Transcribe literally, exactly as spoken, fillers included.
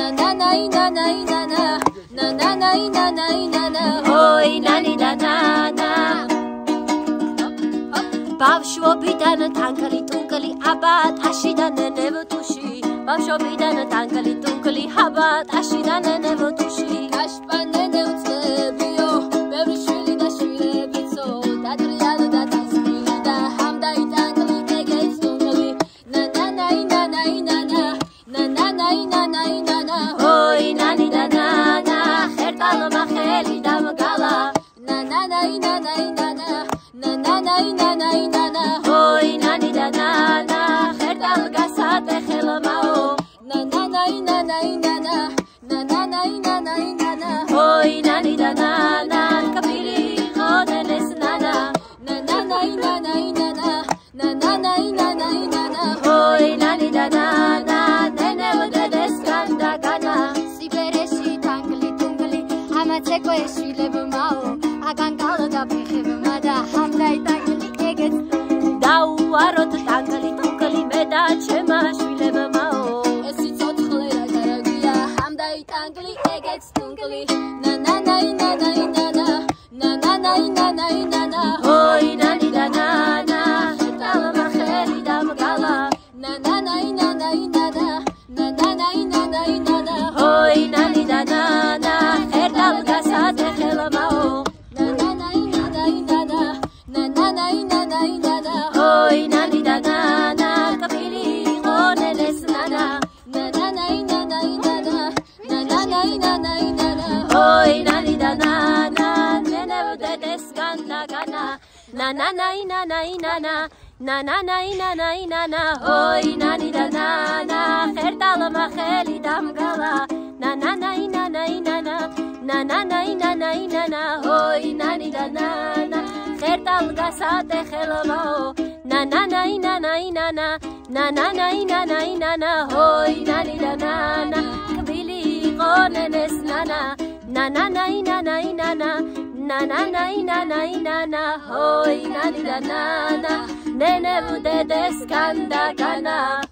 na na na na na na na na na na na na na oi nani da na na ბავშვობიდან თანგალი ტუნგალი აბა ტაშიდან ნებთუში ბავშვობიდან თანგალი ტუნგალი აბა ტაშიდან ნებთუში გაშპანენე უწებიო ბევრი შვილი და შვილებიცო დატრიალო და წისმილი და ჰამდაი ტანგალი ეგეც ტუნგალი na na na na na na na na na na na na na oi nani da na na ხერტალო მახელი დამგალა na na na na na na na na na na na na na oi nani da na na ხერტალ გასატე ხელმაო na na na na na na na na na na na na na oi nani da na na კაფირი ხოდელეს ნანა na na na na na na na na na na na na na oi nani da na na ნენევდეს განდაგანა სიბერეში თანგლი თუნგლი ამაცეკო ეშვილებმაო აგანგალო და ფეხებმა და ჰამდაი თანგლი ეგეც დაუაროთ თანგლი თუნგლი მე და ჩემა შვილებმაო ესი ცოცხლე რა გარაგია ჰამდაი თანგლი ეგეც თუნგლი na na na na na na na na na na na na na oi nani da na na ხერტალ მახელი დამგალა na na na na na na na na na na na na na oi nani da na na ხერტალ გასატე ხელმაო na na na na na na na na na na na na oi nani da na na კაფირი ხონელეს ნანა na na na na na na na na na na na na oi nani da na na ნენევდეს განდაგანა na na na na na na na na na na na na na oi nani da na na ხერტალ მახელი დამგალა na na na na na na na na na na na na na oi nani da na na ხერტალ გასატე ხელმაო na na na na na na na na na na na na na oi nani da na na კბილი ყონენეს ნანა na na na na na na na na na na na na na na oi nani da na na ნენევდეს განდაგანა